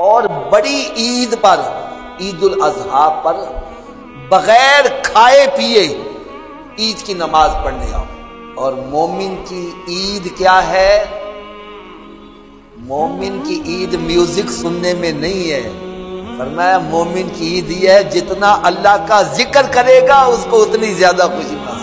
और बड़ी ईद पर, ईद उल अजहा पर बगैर खाए पिए ईद की नमाज पढ़ने आओ। और मोमिन की ईद क्या है? मोमिन की ईद म्यूजिक सुनने में नहीं है। फरमाया मोमिन की ईद ये है, जितना अल्लाह का जिक्र करेगा उसको उतनी ज्यादा खुशी मिलेगी।